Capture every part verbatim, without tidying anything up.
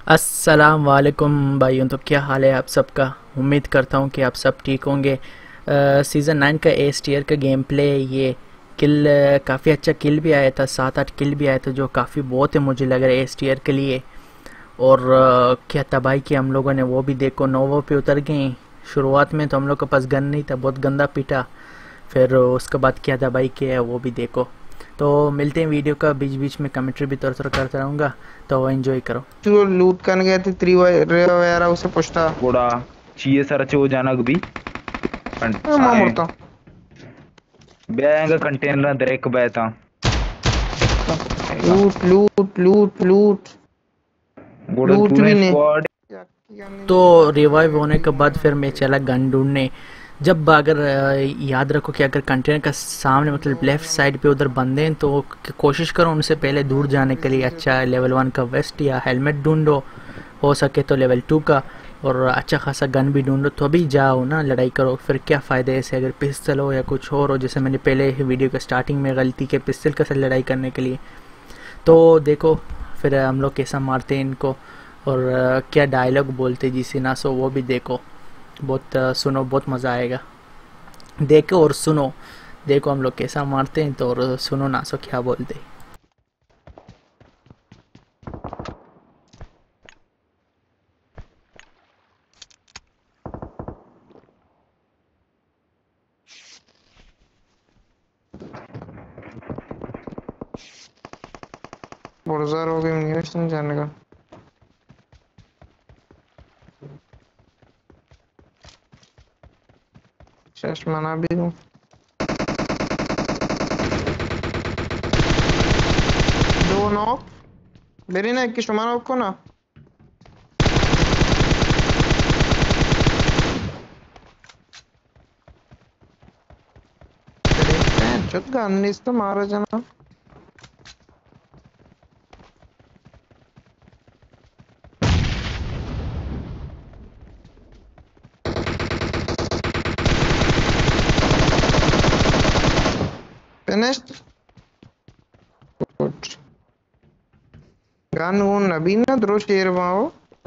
अस्सलाम वालेकुम भाइयों। तो क्या हाल है आप सबका। उम्मीद करता हूँ कि आप सब ठीक होंगे। सीज़न नाइन का एस टीयर का गेम प्ले ये किल काफ़ी अच्छा किल भी आया था, सात आठ किल भी आया था जो काफ़ी बहुत है मुझे लग रहा है एस टीयर के लिए। और अ, क्या तबाही की हम लोगों ने वो भी देखो, नोवो पे उतर गए। शुरुआत में तो हम लोग के पास गन नहीं था, बहुत गंदा पीटा। फिर उसके बाद क्या तबाही किया है वो भी देखो। तो मिलते हैं वीडियो का बीच बीच में कमेंट्री भी थोड़ा थोड़ा करता रहूँगा, तो एंजॉय करो। जो लूट करने गए थे थ्री वगैरह उसे पूछता। थोड़ा चाहिए सर अच्छे हो जाना भी मैं मुड़ता बैंक कंटेनर दरेक बैता लूट लूट लूट लूट बोले लूट तूने भी नहीं। स्क्वाड क्या किया नहीं तो रिवाइव भाई, होने के बाद फिर मैं चला गन ढूंढने। जब अगर अ, याद रखो कि अगर कंटेनर का सामने मतलब लेफ्ट साइड पे उधर बंदे हैं तो क- कोशिश करो उनसे पहले दूर जाने के लिए। अच्छा लेवल वन का वेस्ट या हेलमेट ढूंढो, हो सके तो लेवल टू का। और अच्छा खासा गन भी ढूंढो तो अभी जाओ ना, लड़ाई करो। फिर क्या फ़ायदा है ऐसे अगर पिस्तल हो या कुछ और हो, जैसे मैंने पहले वीडियो के स्टार्टिंग में गलती के पिस्तल के साथ लड़ाई करने के लिए। तो देखो फिर हम लोग कैसा मारते हैं इनको, और अ, क्या डायलॉग बोलते जी सिनासो वो भी देखो। बहुत अ, सुनो, बहुत मज़ा आएगा। देखो और सुनो, देखो हम लोग कैसा मारते हैं तो, और सुनो नासो क्या बोलते हैं। बुरजार हो गई नहीं जाने का। चश्मा भी हूँ दो नॉक मेरी ना एक शुमार को ना चुत गन तो मारा जना। फिनिश्ड गुड गन वो नबी ना द्रो शेर wow.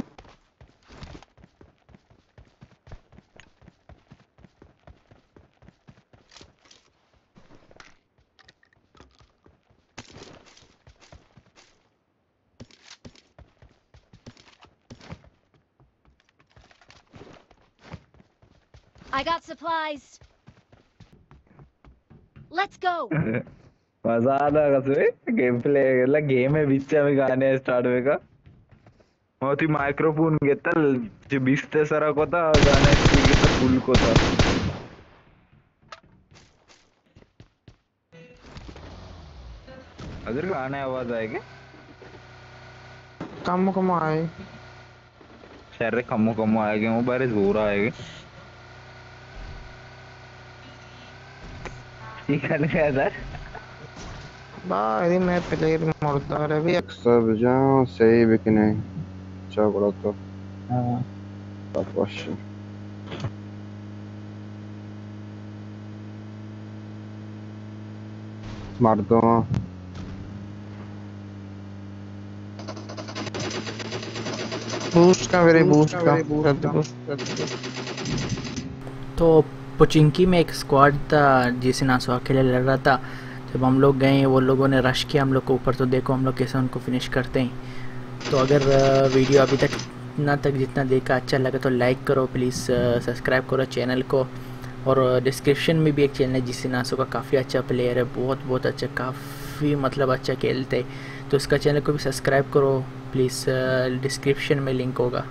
I got supplies. Let's go. मजा आता कसवे गेम प्ले मतलब गेम है बीच में गाणे स्टार्ट होएगा मग ती मायक्रोफोन घेता जे बीसते सरक होता गाणे घेता फुल होता अगर गाणे आवाज आएगा कम कम आए शहर कमो कमो आएगा वो बारे जोर आएगा ठीक है क्या सर भाई मैं प्लेयर मुर्दार है भी। सब já sei que nem ciao brotto हाँ a posto Mardon बूस्ट का मेरे बूस्ट का जल्दी बूस्ट। तो पोचिंकी में एक स्क्वाड था जिसे नासो अकेले लड़ रहा था। जब हम लोग गए वो लोगों ने रश किया हम लोग को ऊपर, तो देखो हम लोग कैसे उनको फिनिश करते हैं। तो अगर अ, वीडियो अभी तक इतना तक जितना देखा अच्छा लगा तो लाइक करो प्लीज़, सब्सक्राइब करो चैनल को। और डिस्क्रिप्शन में भी एक चैनल है जिससे नासो का काफ़ी अच्छा प्लेयर है, बहुत बहुत अच्छा, काफ़ी मतलब अच्छा खेलते। तो उसका चैनल को भी सब्सक्राइब करो प्लीज़, डिस्क्रिप्शन में लिंक होगा।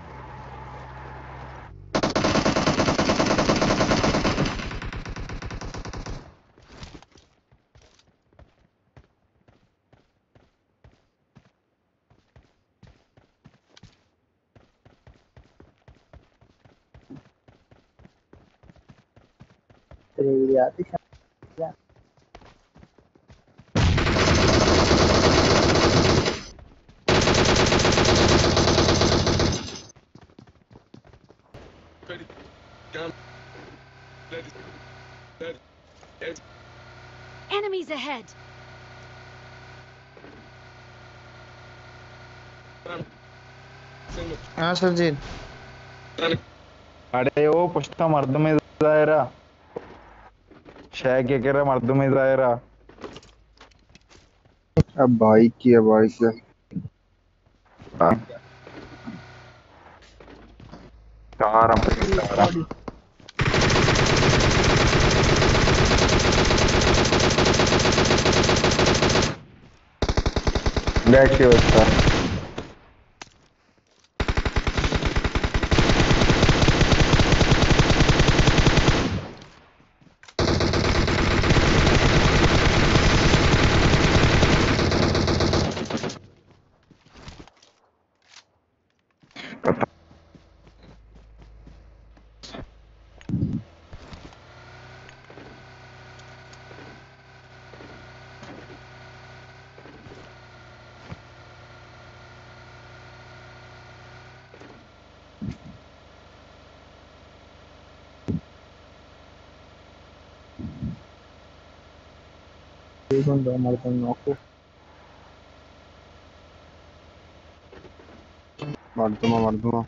Enemies ahead. हाँ सरजीत అడేవో పుస్తకం అర్థమైందాయరా షాక్ ఎకరం అర్థమైందాయరా अब भाई की है भाई की కారం కారం బ్యాక్ వస్తా मार दूंगा मार दूंगा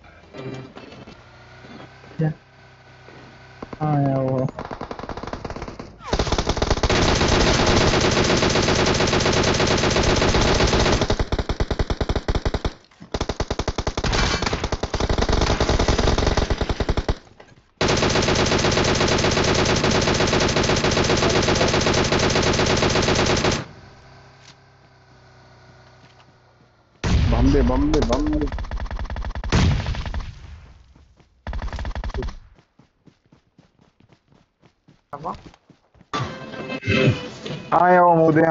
बम्बे बम्बे बम्बे आया वो मुद्दे